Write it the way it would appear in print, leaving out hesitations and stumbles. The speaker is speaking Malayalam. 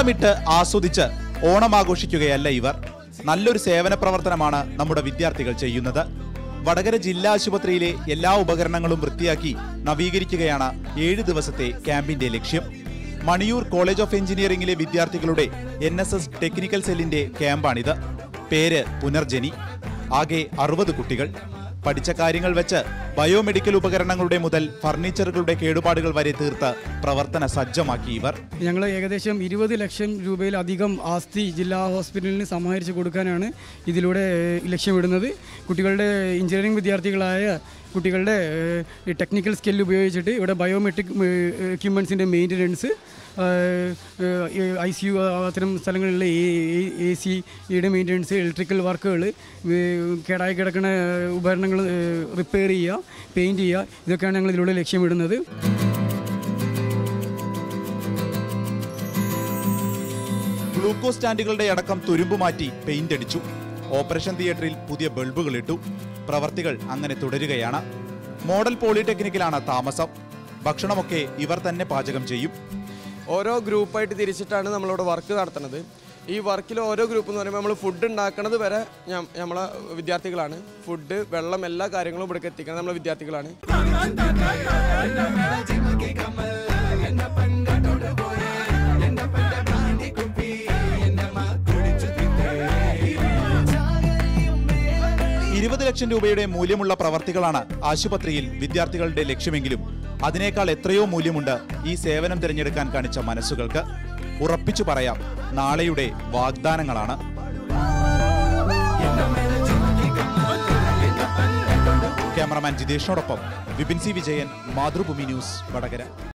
വട്ടമിട്ട് ആസ്വദിച്ച് ഓണം ആഘോഷിക്കുകയല്ല ഇവർ. നല്ലൊരു സേവന പ്രവർത്തനമാണ് നമ്മുടെ വിദ്യാർത്ഥികൾ ചെയ്യുന്നത്. വടകര ജില്ലാ ആശുപത്രിയിലെ എല്ലാ ഉപകരണങ്ങളും വൃത്തിയാക്കി നവീകരിക്കുകയാണ് 7 ദിവസത്തെ ക്യാമ്പിന്റെ ലക്ഷ്യം. മണിയൂർ കോളേജ് ഓഫ് എഞ്ചിനീയറിംഗിലെ വിദ്യാർത്ഥികളുടെ NSS ടെക്നിക്കൽ സെല്ലിന്റെ ക്യാമ്പാണിത്. പേര് പുനർജനി. ആകെ 60 കുട്ടികൾ. പഠിച്ച കാര്യങ്ങൾ വെച്ച് ബയോമെഡിക്കൽ ഉപകരണങ്ങളുടെ മുതൽ ഫർണിച്ചറുകളുടെ കേടുപാടുകൾ വരെ തീർത്ത് പ്രവർത്തന സജ്ജമാക്കി ഇവർ. ഞങ്ങൾ ഏകദേശം 20 ലക്ഷം രൂപയിലധികം ആസ്തി ജില്ലാ ഹോസ്പിറ്റലിന് സമാഹരിച്ച് കൊടുക്കാനാണ് ഇതിലൂടെ ലക്ഷ്യമിടുന്നത്. കുട്ടികളുടെ എഞ്ചിനീയറിംഗ് വിദ്യാർത്ഥികളായ കുട്ടികളുടെ ടെക്നിക്കൽ സ്കിൽ ഉപയോഗിച്ചിട്ട് ഇവിടെ ബയോമെട്രിക് എക്യുപ്മെൻറ്റ്സിൻ്റെ മെയിൻ്റനൻസ്, ICU അത്തരം സ്ഥലങ്ങളിലെ AC-യുടെ മെയിൻ്റനൻസ്, ഇലക്ട്രിക്കൽ വർക്കുകൾ, കേടായി കിടക്കുന്ന ഉപകരണങ്ങൾ റിപ്പയർ ചെയ്യുക, പെയിൻറ്റ് ചെയ്യുക, ഇതൊക്കെയാണ് ഞങ്ങൾ ഇതിലൂടെ ലക്ഷ്യമിടുന്നത്. ഗ്ലൂക്കോസ് സ്റ്റാൻഡുകളുടെ അടക്കം തുരുമ്പ് മാറ്റി പെയിന്റ് അടിച്ചു. ഓപ്പറേഷൻ തിയേറ്ററിൽ പുതിയ ബൾബുകൾ ഇട്ടു. പ്രവർത്തികൾ അങ്ങനെ തുടരുകയാണ്. മോഡൽ പോളിടെക്നിക്കിലാണ് താമസം. ഭക്ഷണമൊക്കെ ഇവർ തന്നെ പാചകം ചെയ്യും. ഓരോ ഗ്രൂപ്പായിട്ട് തിരിച്ചിട്ടാണ് നമ്മളിവിടെ വർക്ക് നടത്തുന്നത്. ഈ വർക്കിൽ ഓരോ ഗ്രൂപ്പ് എന്ന് പറയുമ്പോൾ നമ്മൾ ഫുഡ് ഉണ്ടാക്കുന്നത് വരെ നമ്മളെ വിദ്യാർത്ഥികളാണ്. ഫുഡ്, വെള്ളം, എല്ലാ കാര്യങ്ങളും ഇവിടേക്ക് എത്തിക്കുന്നത് നമ്മളെ വിദ്യാർത്ഥികളാണ്. 20 ലക്ഷം രൂപയുടെ മൂല്യമുള്ള പ്രവർത്തികളാണ് ആശുപത്രിയിൽ വിദ്യാർത്ഥികളുടെ ലക്ഷ്യമെങ്കിലും അതിനേക്കാൾ എത്രയോ മൂല്യമുണ്ട് ഈ സേവനം തിരഞ്ഞെടുക്കാൻ കാണിച്ച മനസ്സുകൾക്ക്. ഉറപ്പിച്ചു പറയാം, നാളെയുടെ വാഗ്ദാനങ്ങളാണ്. ക്യാമറമാൻ ജിതേഷിനോടൊപ്പം വിപിൻ സി വിജയൻ, മാതൃഭൂമി ന്യൂസ്, വടകര.